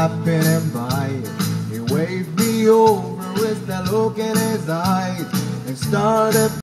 happening by. He waved me over with that look in his eyes and started